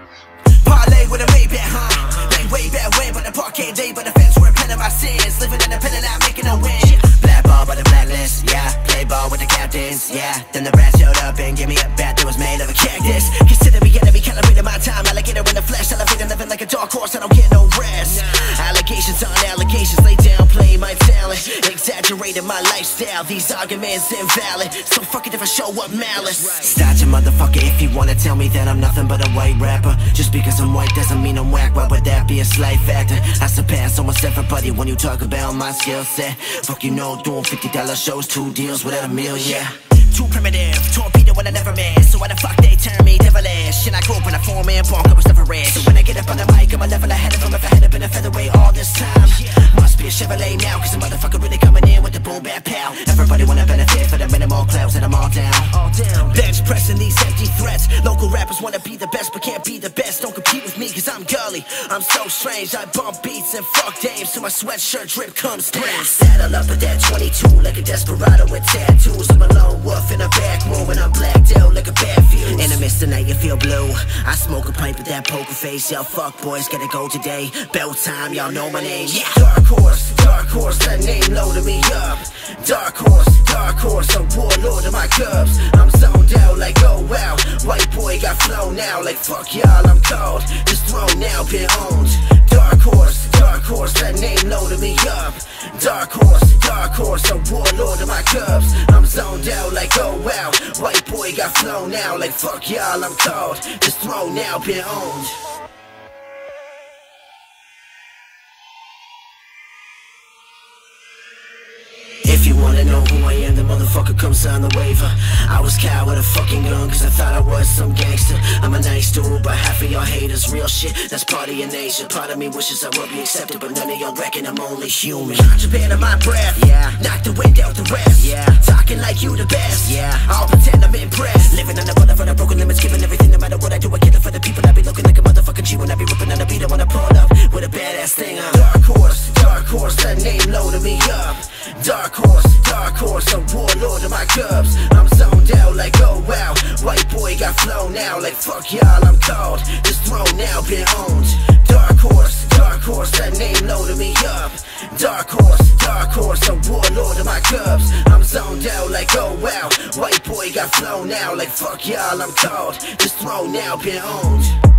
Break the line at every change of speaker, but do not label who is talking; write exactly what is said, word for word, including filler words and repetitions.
Parlay with a Maybach, huh? Like way back when, but the parkade day, but the fans were repenting my sins. Living independent, not making a win. Blackballed by the blacklist, yeah. Play ball with the captains, yeah. Then the brats showed up and gave me a bat that was made of a cactus. Consider me enemy, calibrated my time. Alligator in the flesh, salivating, living like a dark horse. I don't get no rest. Allegations on allegations, lay downplay my talent. Exaggerated my lifestyle, these arguments invalid. So fuck it if I show up malice. Starch a motherfucker if you wanna tell me that I'm nothing but a white rapper. Just because I'm white doesn't mean I'm whack. Why would that be a slight factor? I surpass almost everybody when you talk about my skill set. Fuck you know, doing fifty dollar shows, two deals without a meal, yeah. Too primitive, torpedo when I never miss. So why the fuck they turn me devilish? And I grew up in a four-man bunk, I was never rich. So when I get up on the mic, I'm a level ahead of them. If I had been a featherweight all this time, must be a Chevrolet now, cause the motherfucker really coming in with the boom bap pow. Everybody wanna benefit for the minimal clouds and I'm all down. All down. Bench pressing these empty threats. Local rappers wanna be the best but can't be the best. Don't compete with me cause I'm gully. I'm so strange, I bump beats and fuck dames till my sweatshirt drip comes spring. Saddle up with that twenty-two like a desperado with tattoos. I'm a lone wolf in a back room and I'm blacked out like a bad fuse. In the midst of the night you feel blue. I smoke a pipe with that poker face. Y'all fuck boys gotta go today. Bell time, y'all know my name. Yeah. Dark horse, dark horse, that name loaded me up. Dark horse, dark horse, a warlord of my cubs. I'm zoned out like oh wow. White boy got flow now like fuck y'all, I'm cold. Just thrown now, been owned. Dark horse, dark horse, that name loaded me up. Dark horse, dark horse, a warlord of my cubs. I'm zoned out like oh wow. White boy got flow now like fuck y'all, I'm cold. Just thrown now, been owned. If you wanna know who I am, the motherfucker come sign the waiver. I was cow with a fucking gun cause I thought I was some gangster. I'm a nice dude, but half of y'all haters real shit. That's part of your nature. Part of me wishes I would be accepted, but none of y'all reckon I'm only human. Contraband of my breath, yeah. Knock the wind out the rest, yeah. Talking like you the best, yeah. I'll pretend I'm impressed. Living on the butter for the broken limits, giving everything no matter what I do. I kill it for the people. I be looking like a motherfucking G when I be ripping on the beat. I wanna pull up with a badass thing on. Dark horse, dark horse, that name loaded me up. Dark horse, dark horse, a warlord of my cubs. I'm zoned out like oh wow. White boy got flow now like fuck y'all, I'm cold. Just thrown now, been owned. Dark horse, dark horse, that name loaded me up. Dark horse, dark horse, a warlord of my cubs. I'm zoned out like oh wow. White boy got flow now like fuck y'all, I'm cold. Just thrown now, been owned.